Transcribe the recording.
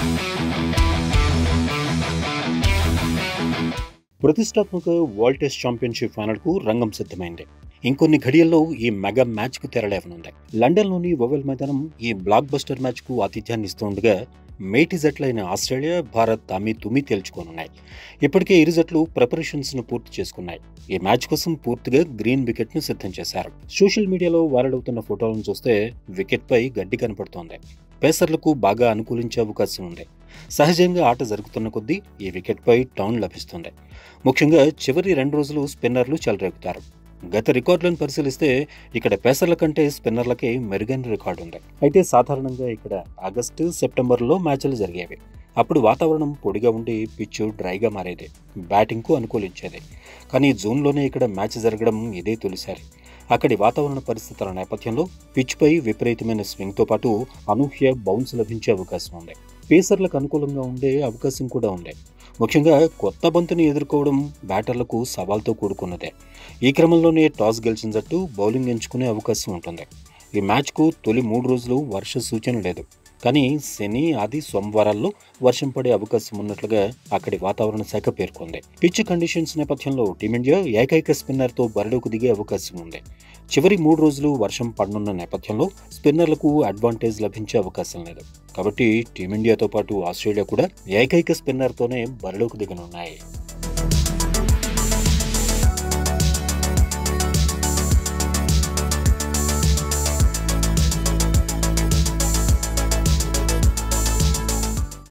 ప్రతిష్టాత్మక world test championship ఫైనల్కు రంగం సిద్ధమైంది. ఇంకొన్ని ఘడియల్లో ఈ మెగా మ్యాచ్కు తెరలేవనుంది. లండన్లోని ఓవెల్ మైదానం ఈ బ్లాక్ బస్టర్ మ్యాచ్కు ఆతిథ్యాన్ని ఇస్తుండగా మేటి జట్లైన ఆస్ట్రేలియా, భారత్ తుమి తేల్చుకోనున్నాయి. ఇప్పటికే ఇరు జట్లు ప్రిపరేషన్స్ను పూర్తి చేసుకున్నాయి. ఈ మ్యాచ్ కోసం పూర్తిగా గ్రీన్ వికెట్ను సిద్ధం చేశారు. సోషల్ మీడియాలో వైరల్ అవుతున్న ఫోటోలను చూస్తే వికెట్పై గడ్డి కనపడుతోంది. పేసర్లకు బాగా అనుకూలించే అవకాశం ఉంది. సహజంగా ఆట జరుగుతున్న కొద్దీ ఈ వికెట్పై టౌన్ లభిస్తుంది. ముఖ్యంగా చివరి 2 రోజులు స్పిన్నర్లు చెలరేగుతారు. గత రికార్డులను పరిశీలిస్తే ఇక్కడ పేసర్ల కంటే స్పిన్నర్లకే మెరుగైన రికార్డు ఉంది. అయితే సాధారణంగా ఇక్కడ ఆగస్టు, సెప్టెంబర్లో మ్యాచ్లు జరిగేవి. అప్పుడు వాతావరణం పొడిగా ఉండి పిచ్ డ్రైగా మారేది, బ్యాటింగ్కు అనుకూలించేది. కానీ జూన్లోనే ఇక్కడ మ్యాచ్ జరగడం ఇదే తొలిసారి. అక్కడి వాతావరణ పరిస్థితుల నేపథ్యంలో పిచ్పై విపరీతమైన స్వింగ్తో పాటు అనూహ్య బౌన్స్ లభించే అవకాశం ఉంది. పేసర్లకు అనుకూలంగా ఉండే అవకాశం కూడా ఉంది. ముఖ్యంగా కొత్త బంతిని ఎదుర్కోవడం బ్యాటర్లకు సవాల్తో కూడుకున్నదే. ఈ క్రమంలోనే టాస్ గెలిచిన జట్టు బౌలింగ్ ఎంచుకునే అవకాశం ఉంటుంది. ఈ మ్యాచ్కు తొలి 3 రోజులు వర్ష సూచన లేదు. కానీ శని, ఆది, సోమవారాల్లో వర్షం పడే అవకాశం ఉన్నట్లుగా అక్కడి వాతావరణ శాఖ పేర్కొంది. పిచ్ కండిషన్స్ నేపథ్యంలో టీమిండియా ఏకైక స్పిన్నర్తో బరిలోకి దిగే అవకాశం ఉంది. చివరి 3 రోజులు వర్షం పడనున్న నేపథ్యంలో స్పిన్నర్లకు అడ్వాంటేజ్ లభించే అవకాశం లేదు. కాబట్టి టీమిండియాతో పాటు ఆస్ట్రేలియా కూడా ఏకైక స్పిన్నర్తోనే బరిలోకి దిగనున్నాయి.